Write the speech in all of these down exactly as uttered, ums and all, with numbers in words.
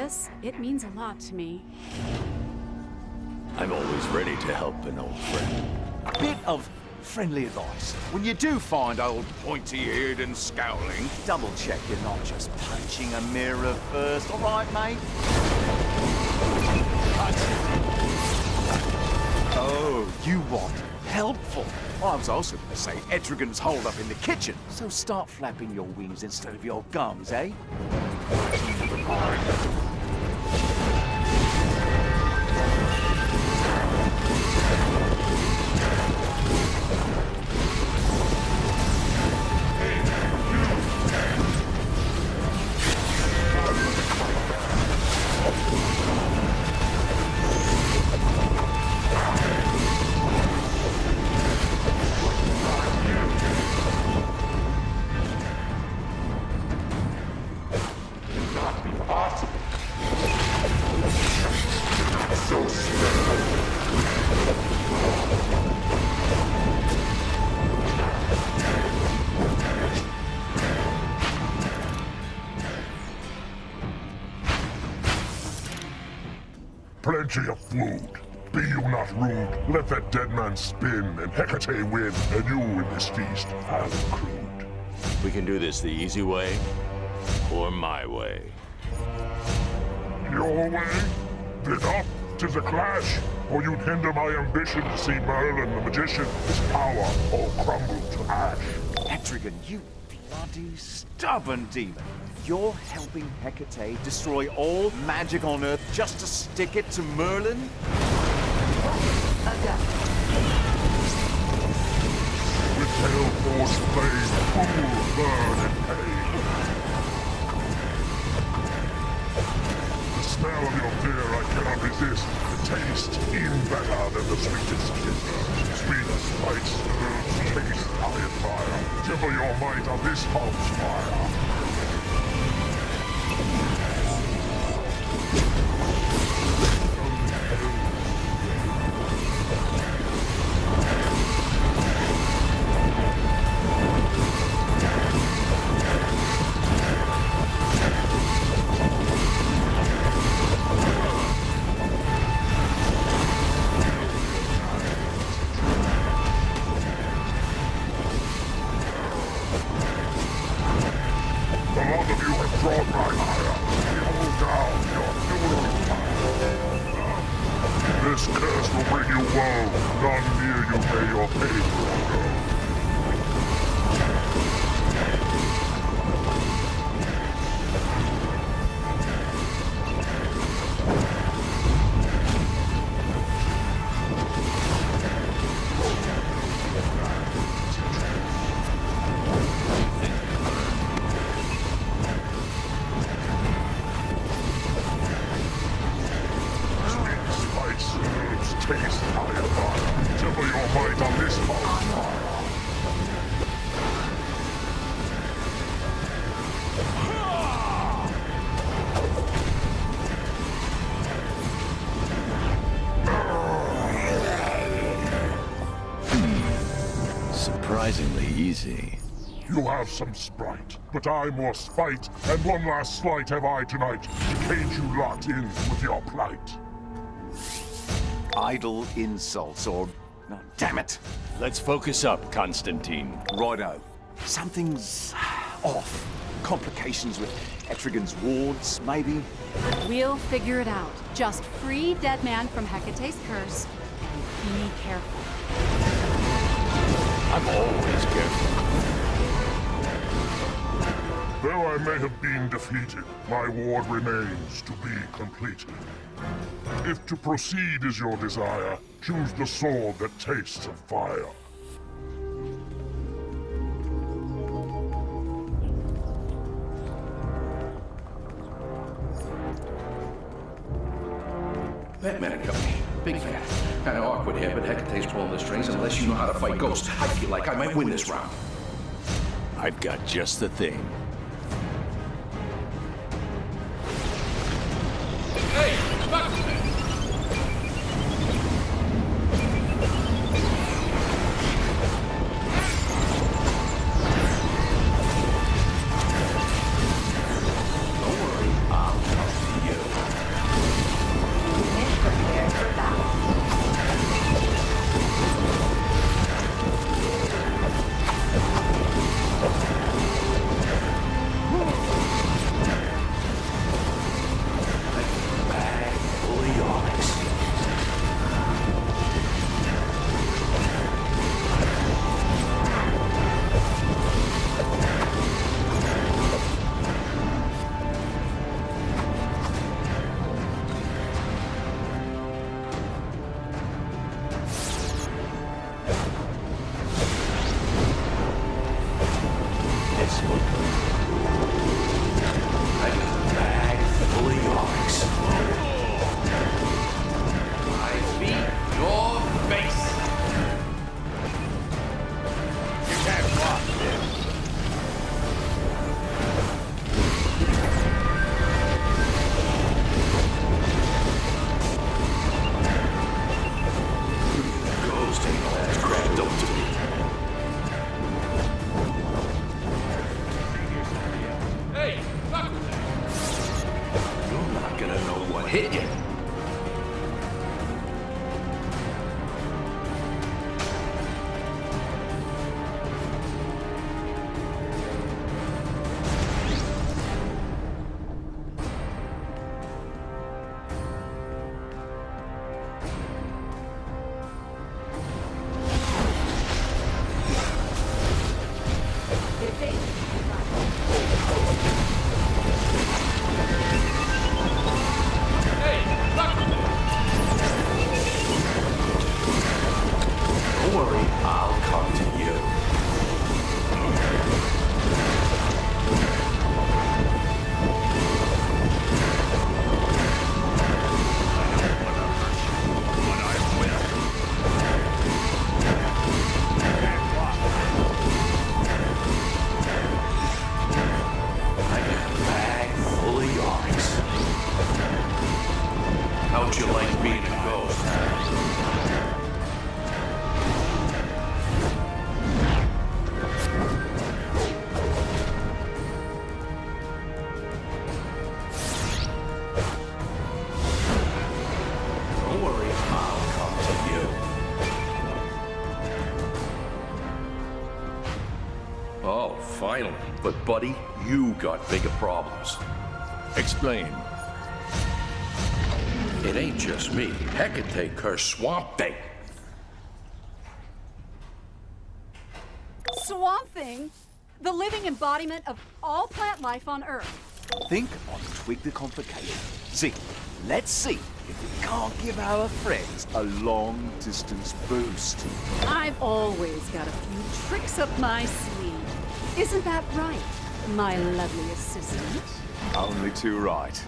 this. It means a lot to me. I'm always ready to help an old friend. A bit of friendly advice. When you do find old pointy-eared and scowling, double check you're not just punching a mirror first. All right, mate? Oh, you want helpful. Well, I was also going to say Etrigan's holed up in the kitchen. So start flapping your wings instead of your gums, eh? Plenty of food. Be you not rude. Let that dead man spin and Hecate win, and you in this feast have accrued. We can do this the easy way, or my way. Your way? Then up to the clash, or you'd hinder my ambition to see Merlin the magician, his power all crumble to ash. Etrigan, you bloody stubborn demon. You're helping Hecate destroy all magic on Earth just to stick it to Merlin? With hell force flame, fool, burn, and pain. The smell of your fear I cannot resist. The taste, even better than the sweetest kiss. Sweet spice, herbs, taste, high fire. Temper your might of this house fire. This curse will bring you woe. None near you may your pain forego. Taste higher fire. Temper your might on this house fire. Surprisingly easy. You have some sprite, but I more spite, and one last slight have I tonight to cage you locked in with your plight. Idle insults, or... No, damn it! Let's focus up, Constantine. Righto. Something's off. Complications with Etrigan's wards, maybe? We'll figure it out. Just free dead man from Hecate's curse, and be careful. I'm always careful. Though I may have been defeated, my ward remains to be completed. If to proceed is your desire, choose the sword that tastes of fire. Batman and Company. Big fan. Kinda awkward here, but Hecate's pulling the strings unless you know how to fight ghosts. I feel like I might win this round. I've got just the thing. Hey! Stop! Don't worry, I'll help you. not gonna know what hit you. How'd you like being a ghost? Don't worry, I'll come to you. Oh, finally. But buddy, you got bigger problems. Explain. It ain't just me. Hecate cursed Swamp Thing. Swamp Thing? The living embodiment of all plant life on Earth. Think on Twig the Complicated. See, let's see if we can't give our friends a long-distance boost. I've always got a few tricks up my sleeve. Isn't that right, my lovely assistant? Only too right.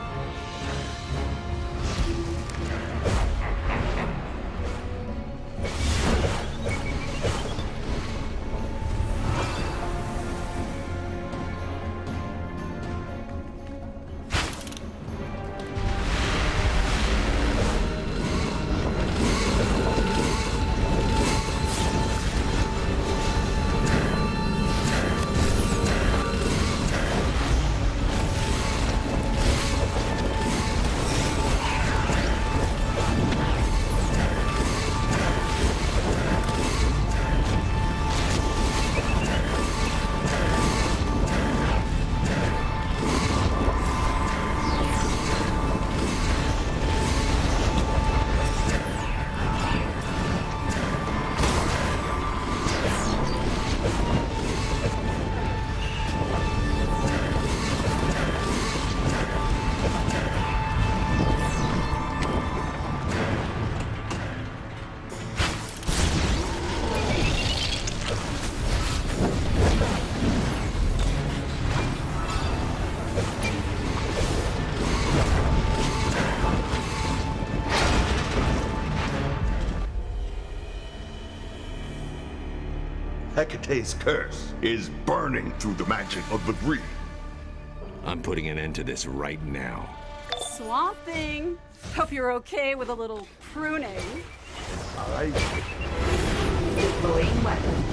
Hecate's curse is burning through the magic of the Green. I'm putting an end to this right now. Swamp Thing. Hope you're okay with a little pruning. All right. Deploying weapon.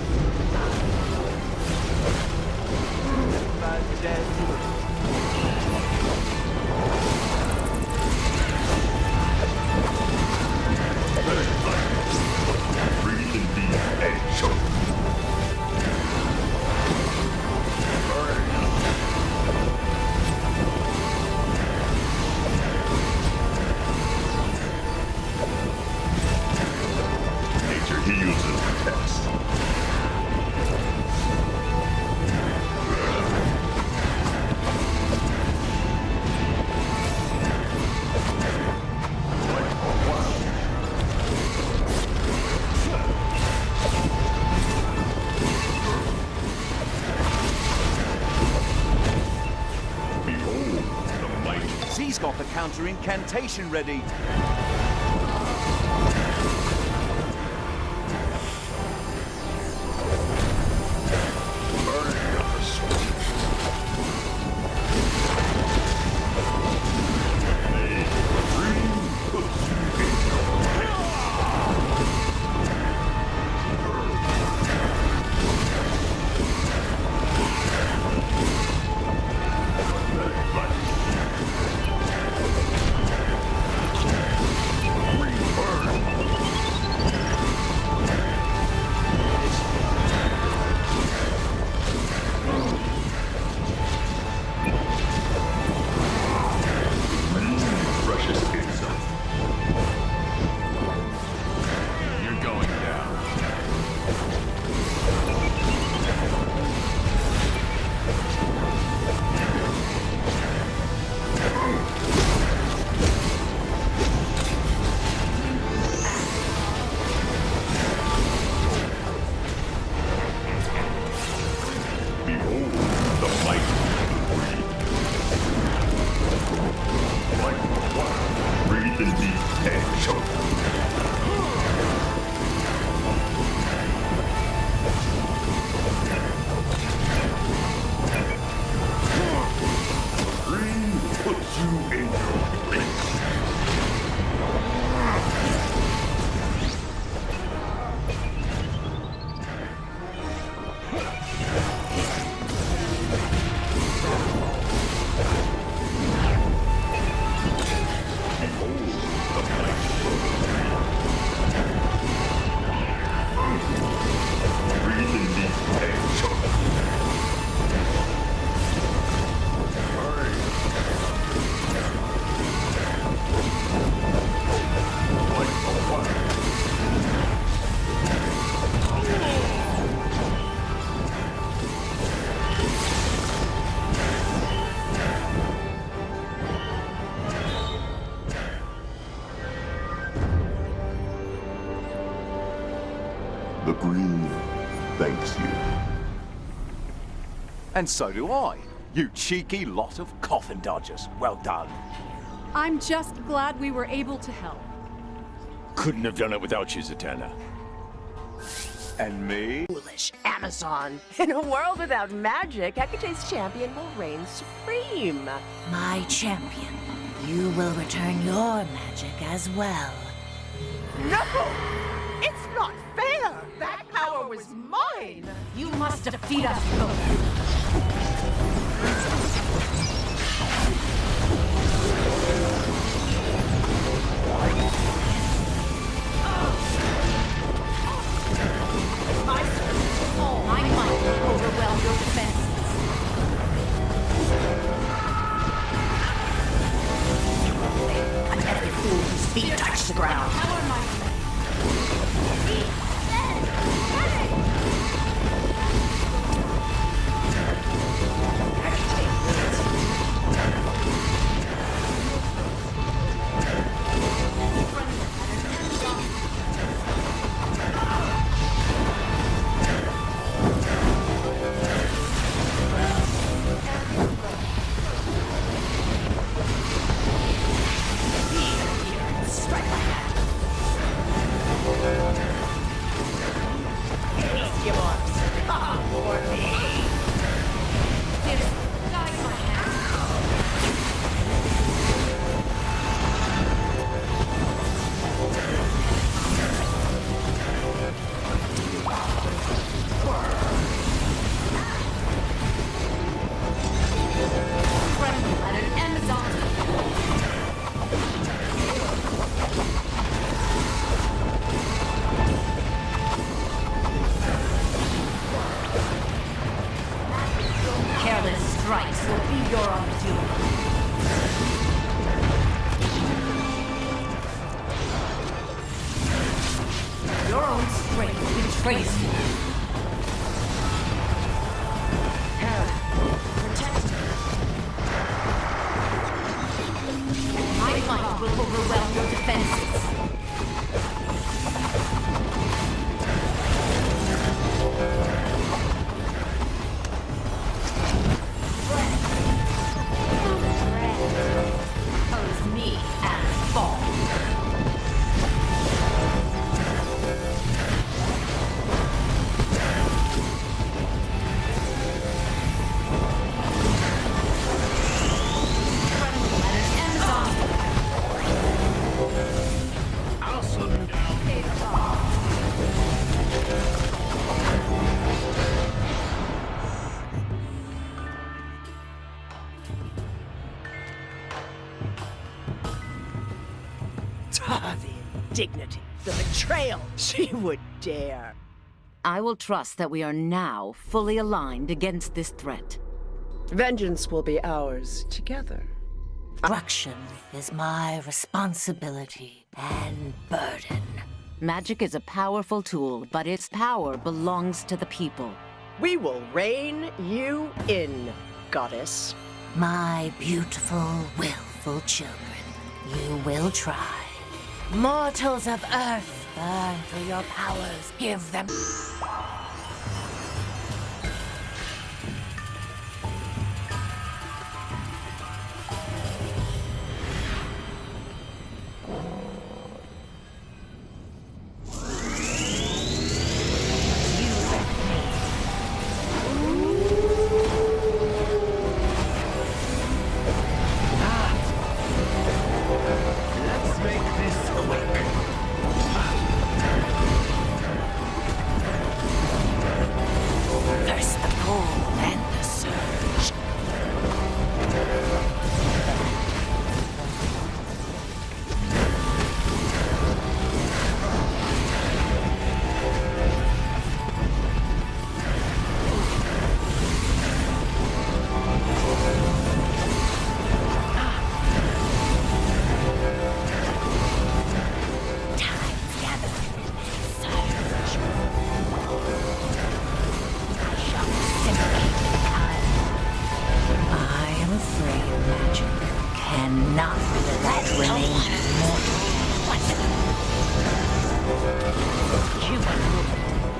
Breathe in the edge. Nature heals and protects. Z's got the counter incantation ready. Breathe in the action. Green puts you in your place. The green thanks you. And so do I. You cheeky lot of coffin dodgers. Well done. I'm just glad we were able to help. Couldn't have done it without you, Zatanna. And me? Foolish Amazon. In a world without magic, Hecate's champion will reign supreme. My champion, you will return your magic as well. No! It's not fair! That power was mine! You must defeat us both. I serve all My might will overwhelm your defenses. Let every fool whose feet touch the ground. Power my strikes will be your opportunity. Your own strength betrays you. Protect me. My might will overwhelm your defenses. Oppose me and fall. I'll slow you down. Ah, the indignity, the betrayal. She would dare. I will trust that we are now fully aligned against this threat. Vengeance will be ours together. Destruction is my responsibility and burden. Magic is a powerful tool, but its power belongs to the people. We will rein you in, goddess. My beautiful, willful children, you will try. Mortals of Earth, burn through your powers. Give them... remain mortal. What? Humanoid.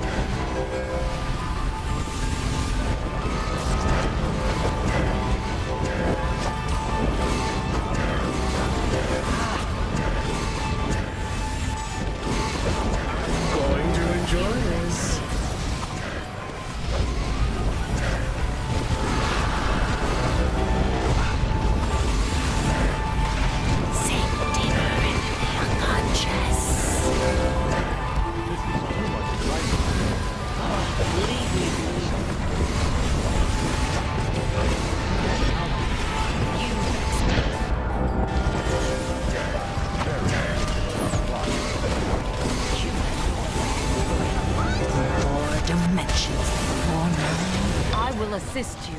Going to enjoy this. Assist you.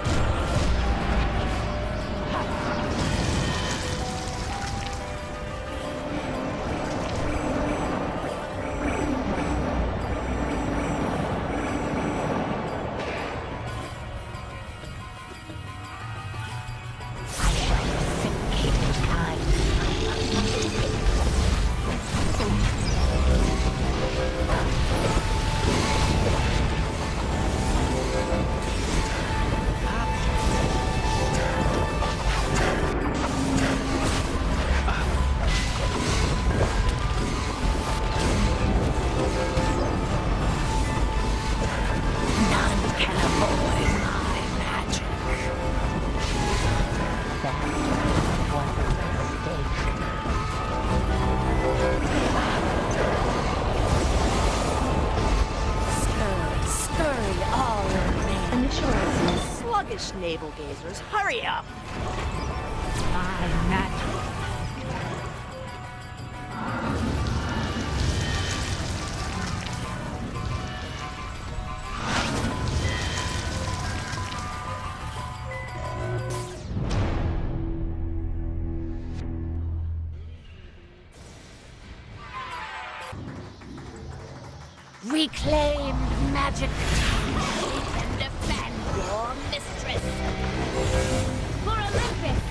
Navel gazers, hurry up! My magic. Reclaimed magic. And defend your mistress. For Olympus!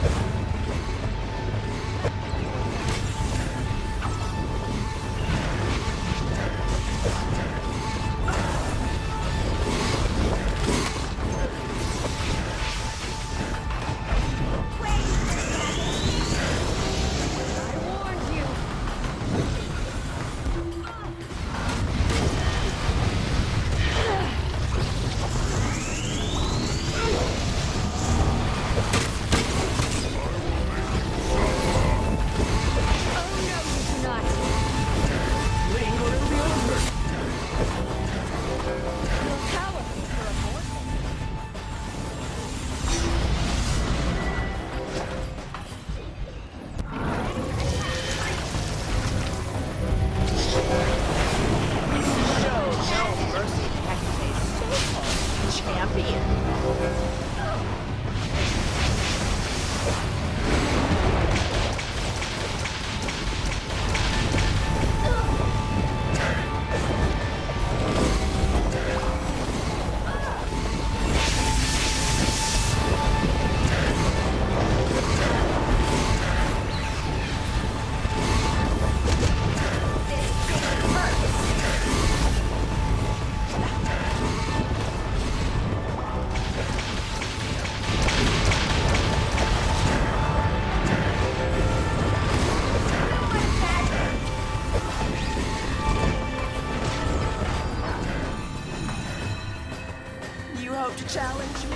Challenge me?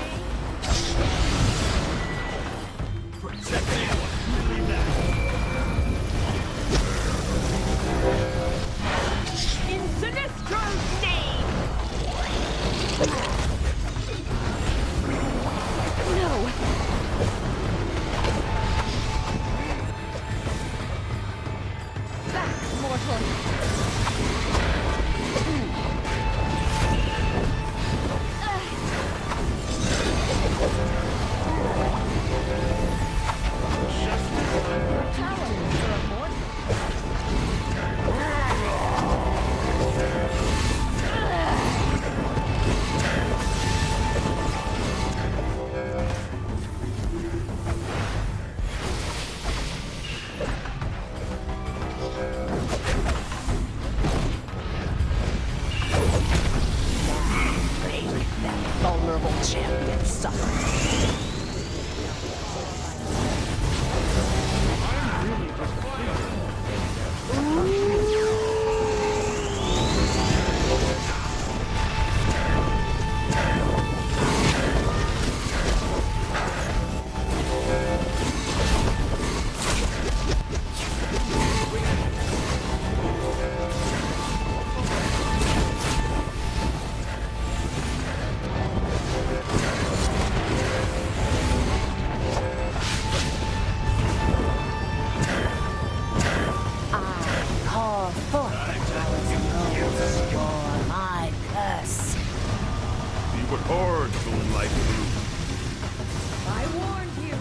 Protect anyone. Leave that. In Sinistro's name! No! Back, mortal! Hordes don't like blue. I warned you.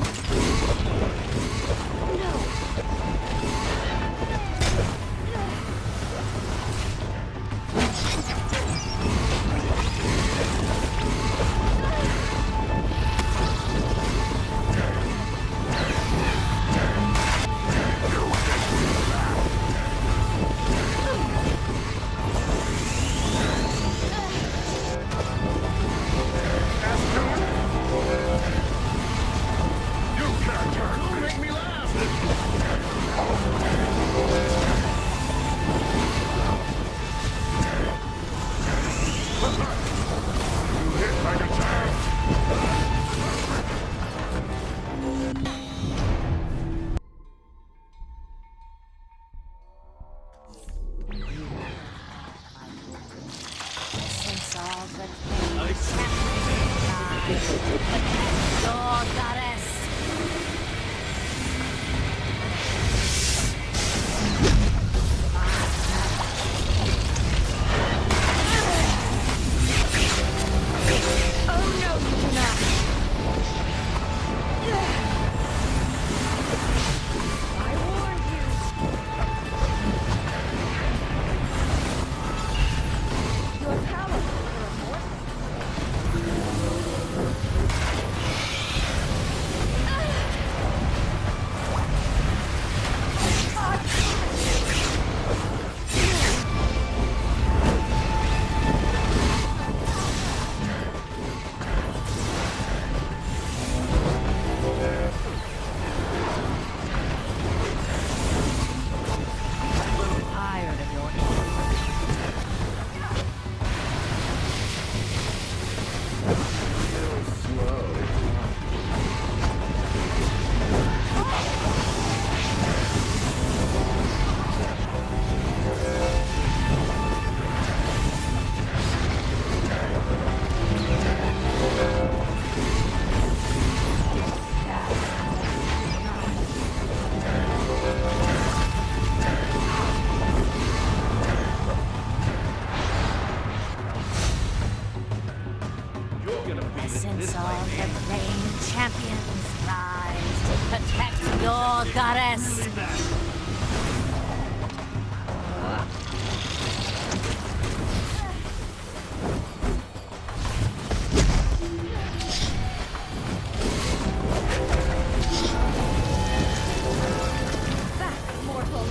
Since all the vain champions rise to protect your goddess. Back, mortal.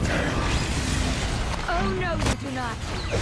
Oh no, you do not.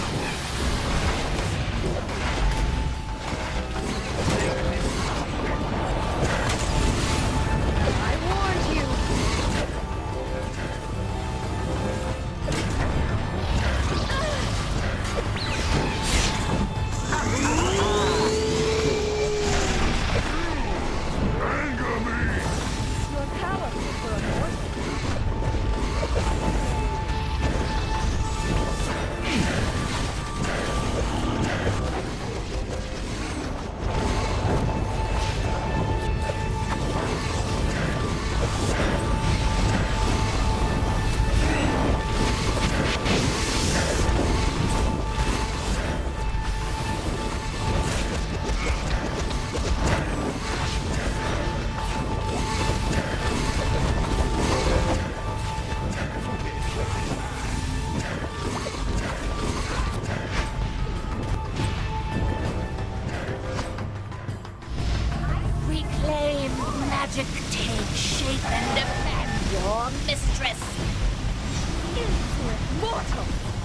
Magic take shape and defend your mistress. Insolent mortal!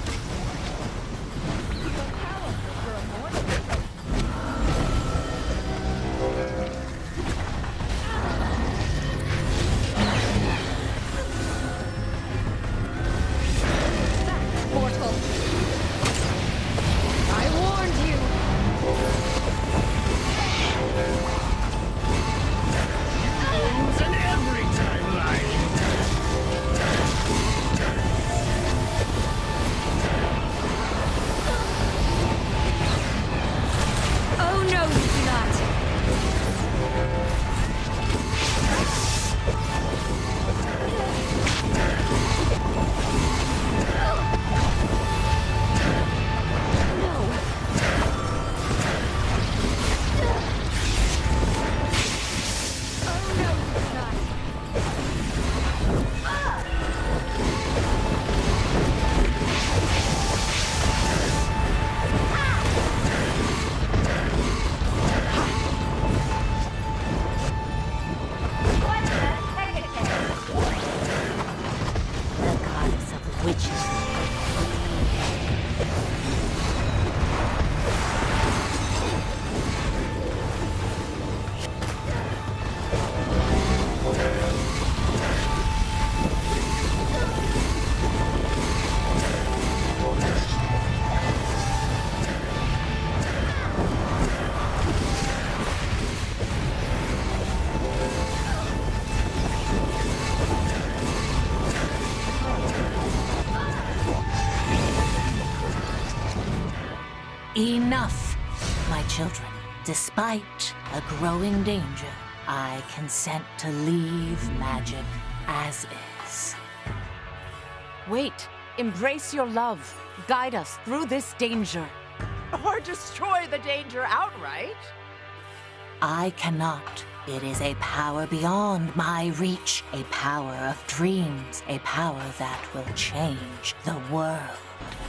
You're powerful for a mortal. Back, mortal! I warned you! And every time, like. Enough, my children. Despite a growing danger, I consent to leave magic as is. Wait. Embrace your love. Guide us through this danger. Or destroy the danger outright. I cannot. It is a power beyond my reach. A power of dreams. A power that will change the world.